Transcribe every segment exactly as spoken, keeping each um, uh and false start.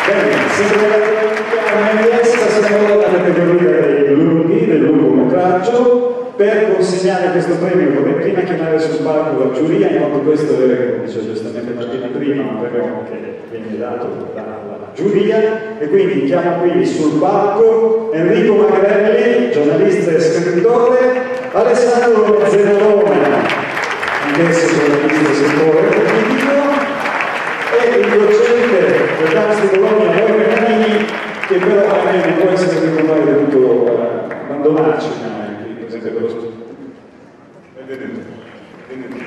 Bene, se siamo alla categoria dei lunghi, del lungometraggio, per consegnare questo premio vorrei prima chiamare sul palco la giuria, in quanto questo è, come dice giustamente Martina prima, un premio che viene dato dalla giuria, e quindi chiamo qui sul palco Enrico Magrelli, giornalista e scrittore, Alessandro Zenarone, anch'esso giornalista e scrittore politico, e il docente del Campus di Bologna, Mario Canini, che però magari non può essere qui con noi, è dovuto abbandonarci, per esempio per lo studio. Benvenuto. Benvenuto.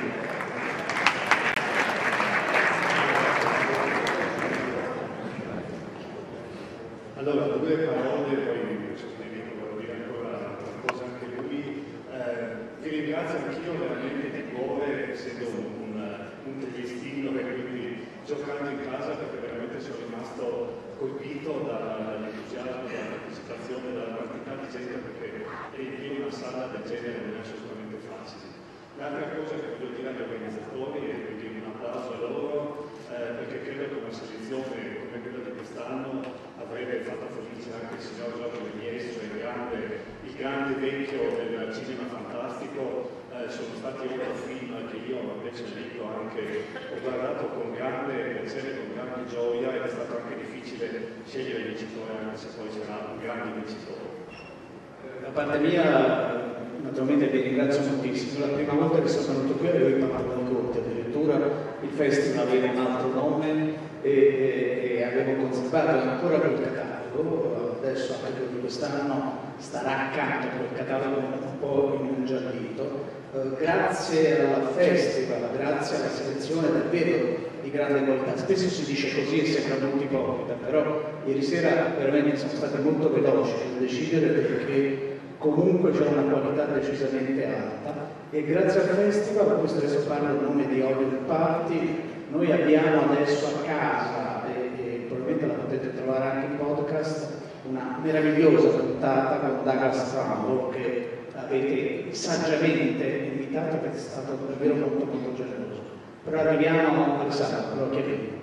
Allora, due parole, poi Enrico volevo dire ancora una cosa anche lui. Eh, vi ringrazio anch'io veramente di cuore, essendo un, un triestino e quindi giocando in casa, perché veramente sono rimasto colpito dall'entusiasmo, dalla partecipazione, dalla quantità di gente, perché riempire una sala del genere non è assolutamente facile. L'altra cosa che voglio dire agli organizzatori è quindi un applauso a loro, eh, perché credo che una selezione come quella di quest'anno avrebbe fatto felice anche il signor Giorgio Vignesso, il grande, il grande vecchio del cinema fantastico. Eh, sono stati otto film che io invece dico anche, ho guardato con grande piacere, con grande gioia, ed è stato anche difficile scegliere il vincitore, anche se poi sarà un grande vincitore. Da parte mia, naturalmente vi ringrazio moltissimo. La prima volta che sono venuto qui avevo parlato di Conte, addirittura il festival aveva un altro nome e, e, e avevo conservato ancora quel catalogo. Adesso anche per quest'anno starà accanto a quel catalogo un po' ingiallito. Eh, grazie al festival, grazie alla selezione davvero di grande qualità. Spesso si dice così e sembra molto ipocrita, però ieri sera veramente sono state molto veloci nel decidere, perché comunque c'è una qualità decisamente alta, e grazie al festival, questo adesso parlo a nome di Audio Party, noi abbiamo adesso a casa, e, e probabilmente la potete trovare anche in podcast, una meravigliosa puntata con Douglas Trumbull che avete saggiamente invitato, che è stato davvero molto molto generoso. Però arriviamo a Alessandro, lo chiamiamo.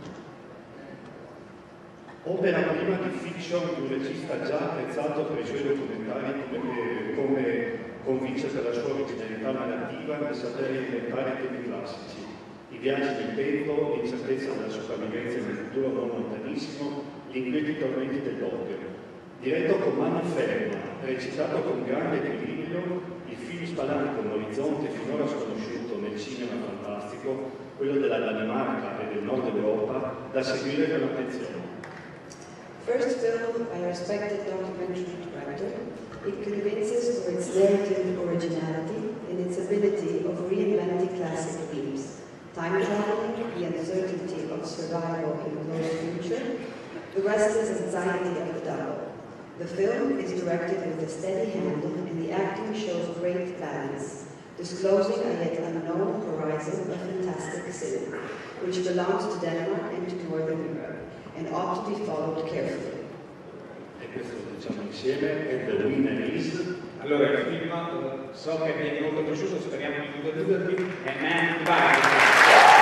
Opera prima di fiction di un regista già apprezzato per i suoi documentari come, come convince per la sua originalità narrativa nel sapere inventare temi classici, i viaggi nel tempo, l'incertezza della sopravvivenza in un futuro non lontanissimo, gli inquieti tormenti dell'odio. Diretto con mano ferma, recitato con grande equilibrio, il film spalma un orizzonte finora sconosciuto nel cinema fantastico, quello della Danimarca e del nord Europa, da seguire con attenzione. First film by a respected documentary director, it convinces for its narrative originality and its ability of reinventing classic themes, time traveling, the uncertainty of survival in the close future, the restless anxiety of the double. The film is directed with a steady hand and the acting shows great balance, disclosing a yet unknown horizon of fantastic cinema, which belongs to Denmark and to Northern Europe, and ought to be followed carefully. E questo lo diciamo insieme, e The Winner Is. Allora, il film, so che vi è molto piaciuto, speriamo di non deludervi, è Man in Black.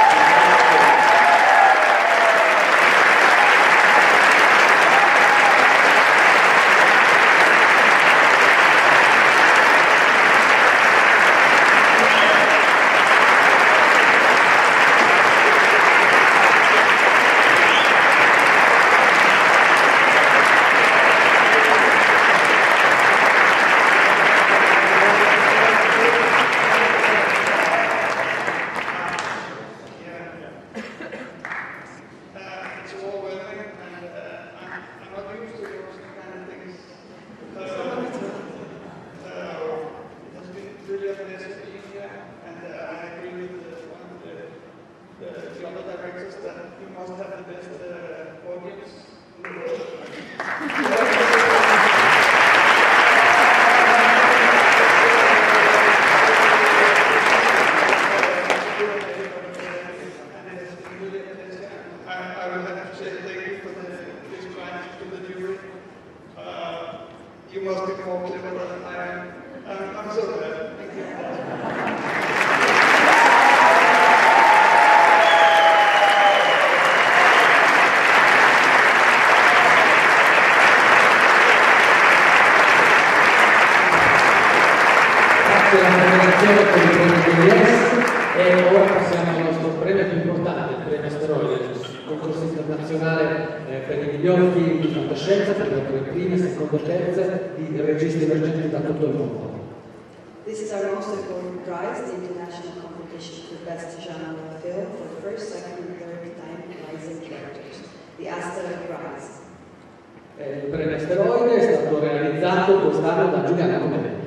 soddisfazione per il premio di Yes e ora passiamo al nostro premio più importante, il premio Asteroide, il concorso internazionale eh, per i migliori film di fantascienza, per le opere prime, seconde e terze di registi emergenti da tutto il mondo. This is our most important prize, the international competition for best genre film for the first, second and third time rising characters, the Asteroid Prize. Eh, il premio Asteroide è stato realizzato quest'anno da Giuliano Comendi.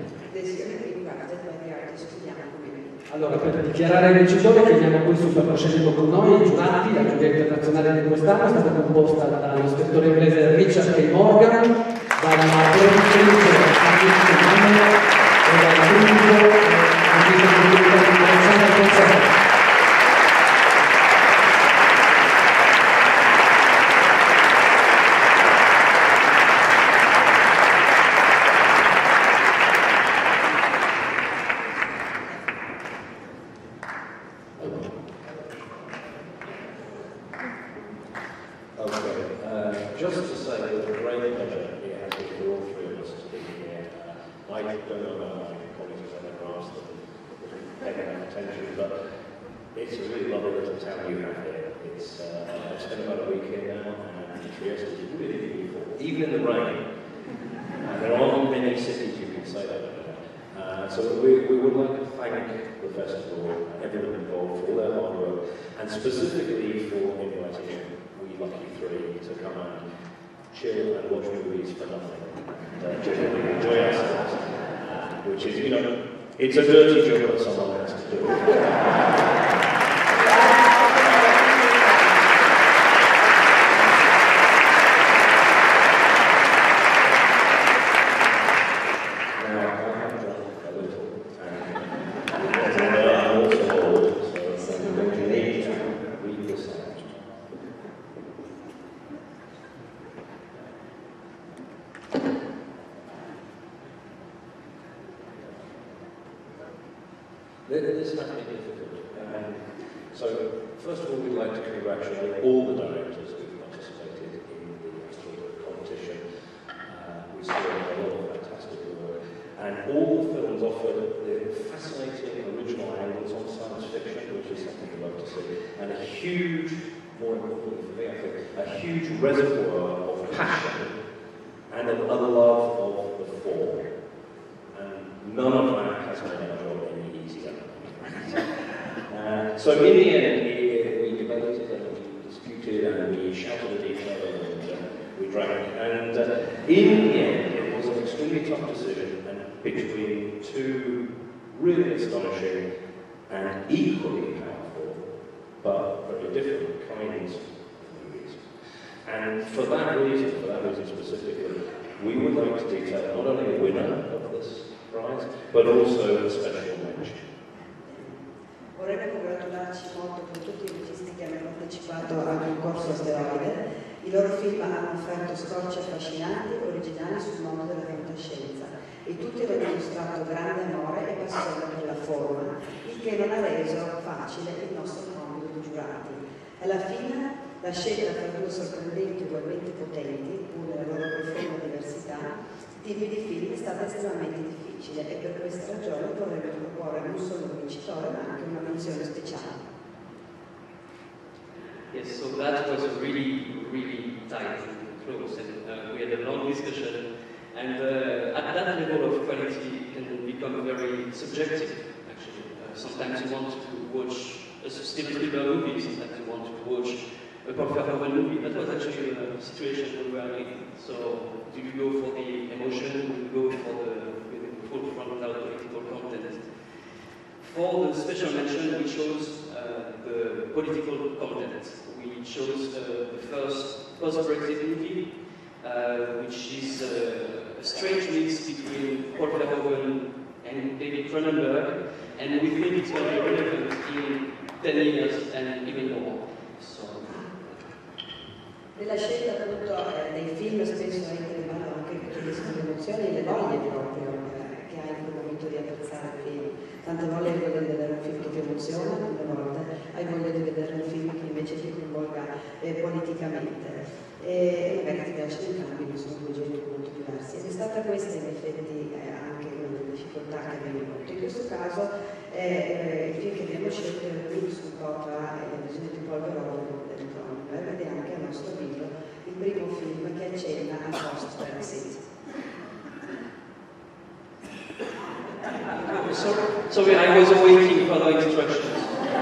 Allora, per dichiarare il vincitore chiamiamo qui sul palcoscenico con noi i giurati. La giuria internazionale di quest'anno è stata composta dallo scrittore inglese Richard K. Morgan, dalla produttrice Alice Mann e dal pubblico Alessandro Concerto. Specifically for inviting we lucky three to come and chill and watch movies for nothing and uh, generally enjoy ourselves, uh, which is, you know, it's a dirty job that someone has to do. This has been difficult. Um, so, first of all, we'd like to congratulate all the directors who participated in the Asteroid competition. Uh, we saw a lot of fantastic work, and all the films offered the fascinating original angles on science fiction, which is something we love to see, and a huge, more importantly for me, I think, a huge reservoir of passion and a love of the form. And none of that has made our job any easier. Uh, so in the end, we, we debated and we disputed and we shouted at each other and uh, we drank. And uh, in the end, it was an extremely tough decision and between two really astonishing and equally powerful, but very different kinds of movies. And for that reason, for that reason specifically, we would like to detail not only the winner of this prize, but also a special mention. Vorremmo congratularci molto con tutti i registi che hanno partecipato al concorso Asteroide. I loro film hanno offerto scorci affascinanti e originali sul mondo della fantascienza e tutti hanno dimostrato grande amore e passione per la forma, il che non ha reso facile il nostro compito di giurati. Alla fine, la scelta tra due sorprendenti ugualmente potenti, pur nella loro profonda diversità, tipi di film è stata estremamente difficile e per questa ragione vorremmo proporre non solo un vincitore ma anche una menzione speciale. Yes, so that was really, really tight and close, and uh, we had a long discussion, and uh, at that level of quality it can become very subjective, actually. Uh, sometimes you want to watch a Steven Spielberg movie, sometimes you want to watch a Paul Verhoeven movie. That was actually a situation we were in. So, do you go for the emotion, do you go for the full frontal political content? For the special mention, we chose uh, the political content. We chose uh, the first post-Brexit movie, uh, which is uh, a strange mix between Paul Verhoeven and David Cronenberg, and we think it's very relevant in ten years and even more. So. Nella scelta appunto eh, dei film spesso entra in mano anche le emozioni e le voglie proprio eh, che hai in quel momento di apprezzare il film. Tante volte hai voglia di vedere un film che ti emoziona, tante volte hai voglia di vedere un film che invece ti coinvolga eh, politicamente. E magari ti piacciono entrambi, ma sono due generi molto diversi. Ed è stata questa in effetti eh, anche una delle scelte difficoltà che abbiamo avuto. In questo caso eh, il film che abbiamo scelto è il film su Coppa e le visioni di polverone del Cronenberg, ed è anche a nostro avviso il primo film che accenna al post-Brexit. So, sorry, I was waiting for the instructions.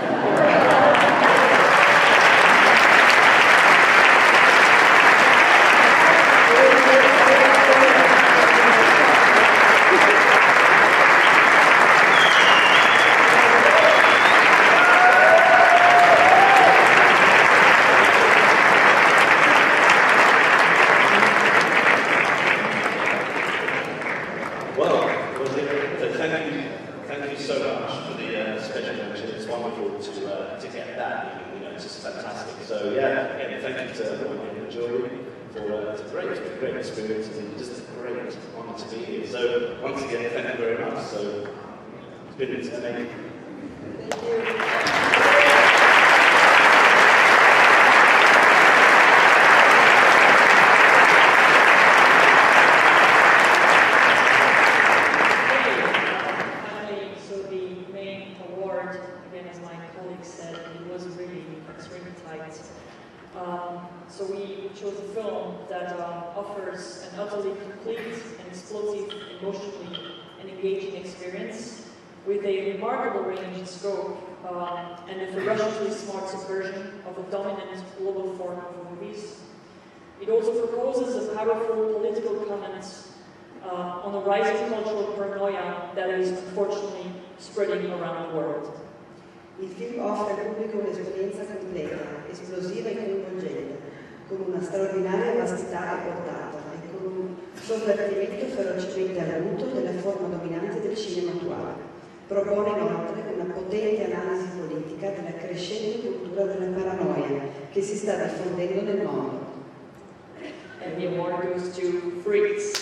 With a remarkable range and scope uh, and a ferociously smart subversion of a dominant global form of movies. It also proposes a powerful political comment uh, on a rising cultural paranoia that is unfortunately spreading around the world. Il film offre al pubblico un'esperienza completa, esplosiva e coinvolgente, con una straordinaria vastità e portata e con un sovvertimento ferocemente arguto della forma dominante del cinema attuale. Propone inoltre una potente analisi politica della crescente cultura della paranoia che si sta diffondendo nel mondo. And the award goes to Freaks.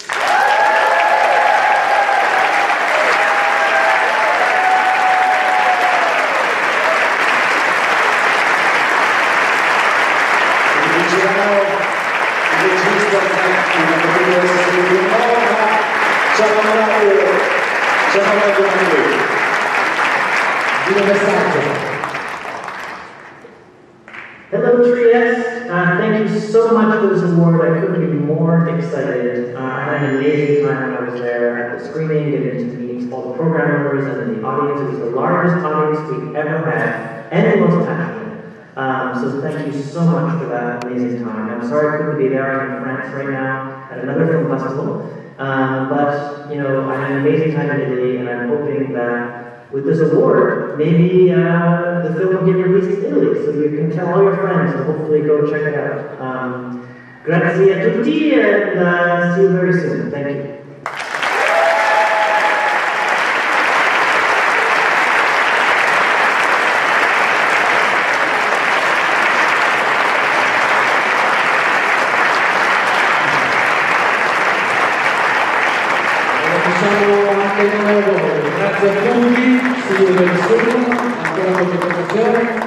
Hello Trieste, uh, thank you so much for this award. I couldn't be more excited. Uh, I had an amazing time when I was there at the screening, getting to meet all the program members and the audience. It was the largest audience we've ever had, and the most passionate. Um, so thank you so much for that amazing time. I'm sorry I couldn't be there. I'm in France right now at another film festival. Um, but, you know, I had an amazing time in Italy, and I'm hoping that with this award, maybe uh, the film will get released in Italy, so you can tell all your friends to hopefully go check it out. Um, grazie a tutti, and uh, see you very soon. Thank you. Grazie a tutti, see you very soon, ancora qualche presentazione.